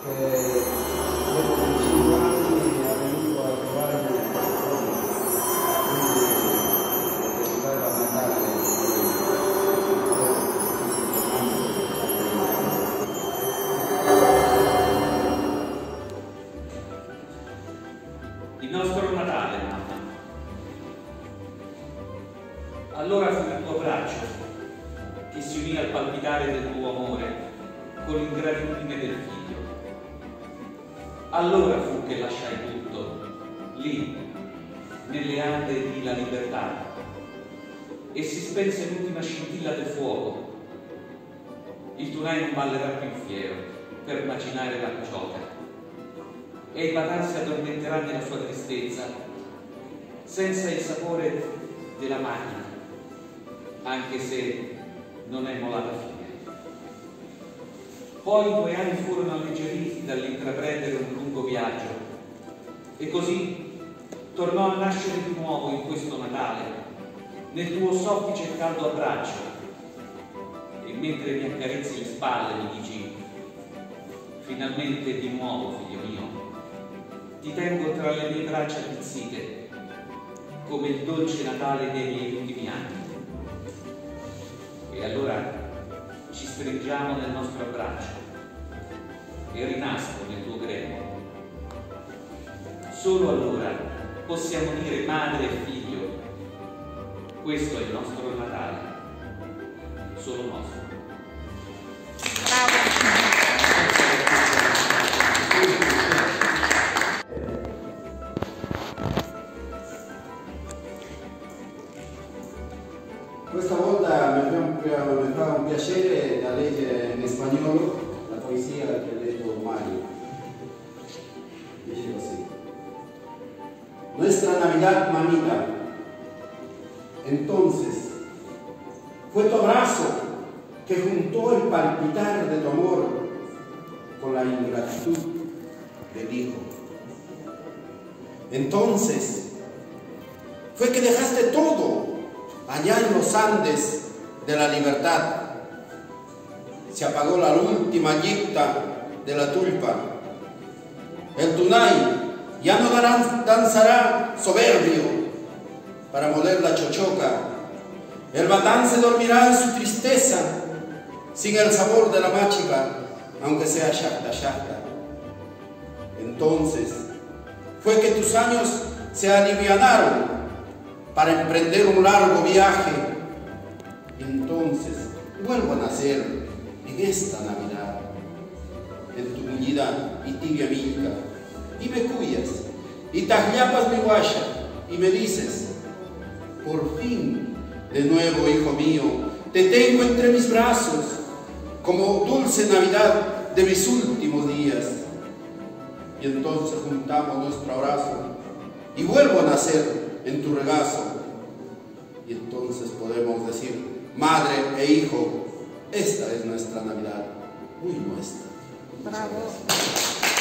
dopo 25 anni è venuto a trovare quindi per la Natale il nostro Natale, mamma. Allora fu il tuo braccio che si unì al palpitare del tuo amore con l'ingratitudine del figlio. Allora fu che lasciai tutto, lì, nelle ande di la libertà, e si spense l'ultima scintilla del fuoco. Il tunai non ballerà più fiero per macinare la ciocca, e il Badan si addormenterà nella sua tristezza, senza il sapore della macchina, anche se non è molata fine. Poi i 2 anni furono alleggeriti dall'intraprendere un lungo viaggio, e così tornò a nascere di nuovo in questo Natale, nel tuo soffice e caldo abbraccio. E mentre mi accarezzi le spalle mi dici: finalmente di nuovo, figlio mio, ti tengo tra le mie braccia appizzite, come il dolce Natale dei miei ultimi anni. E allora ci stringiamo nel nostro abbraccio e rinasco nel tuo grembo. Solo allora possiamo dire madre e figlio: questo è il nostro Natale, solo nostro. Questa volta mi fa un piacere da leggere in spagnolo la poesia che ha letto Mario. Dice così: Nuestra Navidad, mamita, entonces fue tu abrazo que juntó el palpitar de tu amor con la ingratitud del hijo. Entonces fue que dejaste todo allá en los Andes de la libertad. Se apagó la última yipta de la tulpa. El tunay ya no danzará soberbio para moler la chochoca. El batán se dormirá en su tristeza sin el sabor de la máchica, aunque sea shakta shakta. Entonces fue que tus años se alivianaron para emprender un largo viaje. Entonces vuelvo a nacer en esta Navidad, en tu mullida y tibia milka, y me cuidas, y tagliapas mi guaya, y me dices: por fin, de nuevo, hijo mío, te tengo entre mis brazos, como dulce Navidad de mis últimos días. Y entonces juntamos nuestro abrazo, y vuelvo a nacer en tu regazo, y entonces podemos decir: madre e hijo, esta es nuestra Navidad, muy nuestra. Bravo.